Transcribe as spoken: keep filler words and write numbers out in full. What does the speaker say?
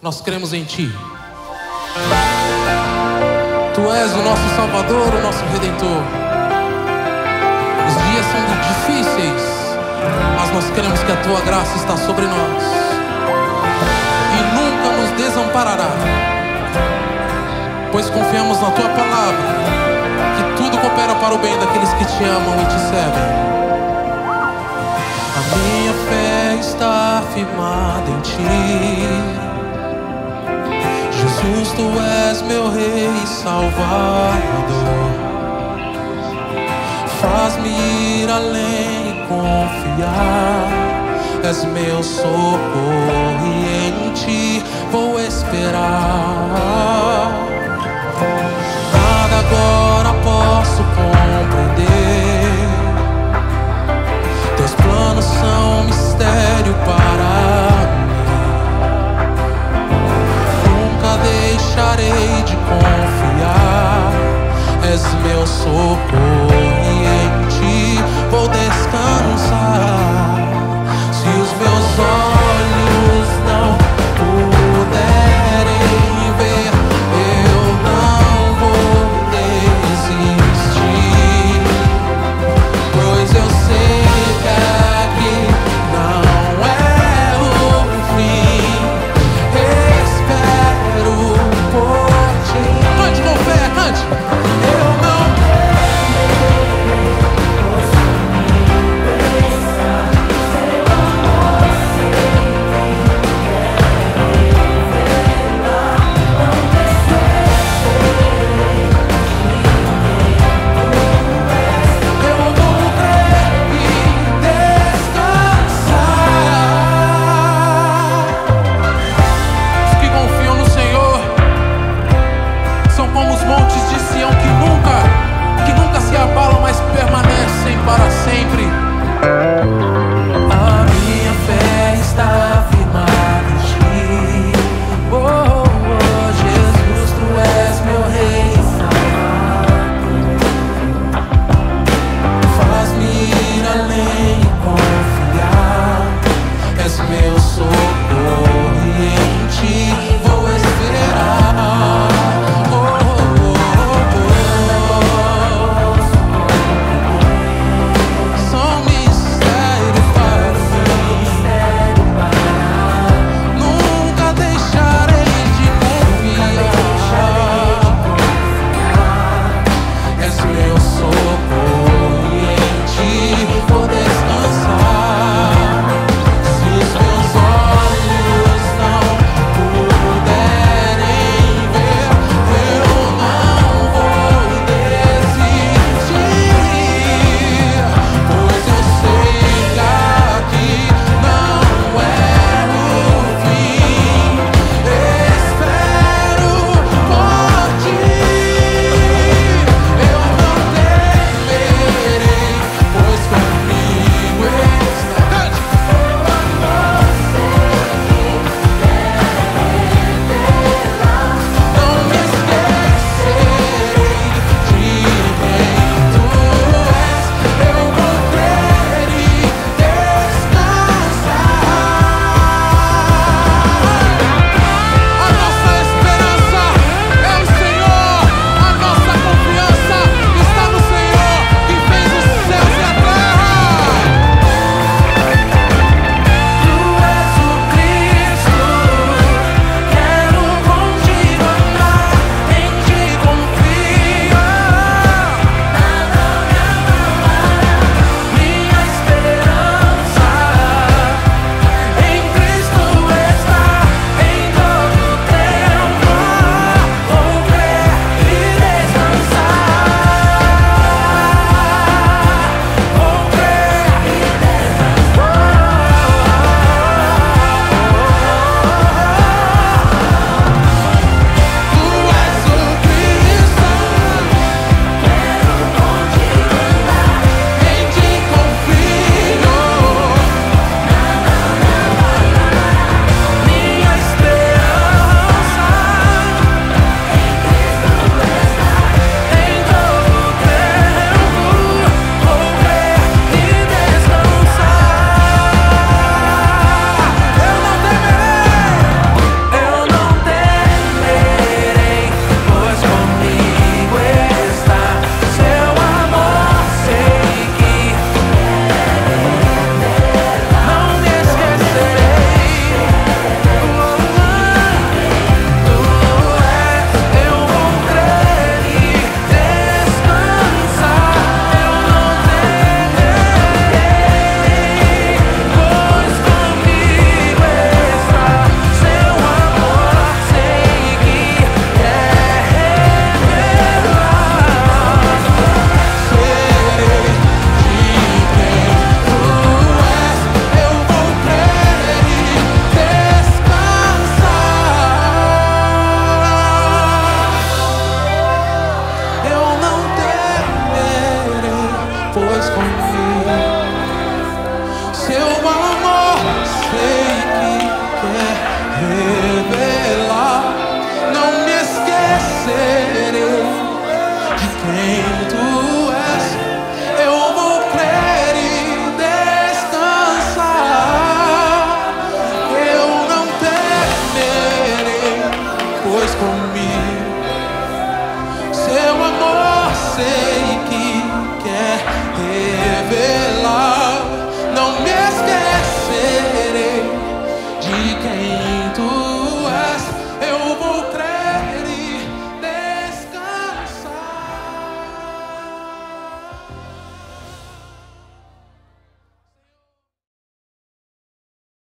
nós cremos em Ti. Tu és o nosso Salvador, o nosso Redentor. Os dias são difíceis, mas nós cremos que a Tua graça está sobre nós e nunca nos desamparará, pois confiamos na Tua palavra, que tudo coopera para o bem daqueles que Te amam e Te servem. A minha fé está firmada em Ti, Jesus, Tu és meu Rei e Salvador. Faz-me ir além e confiar, és meu socorro e em Ti vou esperar. Nada agora posso compreender, Teus planos são mistério para deixarei de confiar, és meu socorro e em Ti vou descansar. Se os meus olhos não puderem ver, eu não vou desistir. você.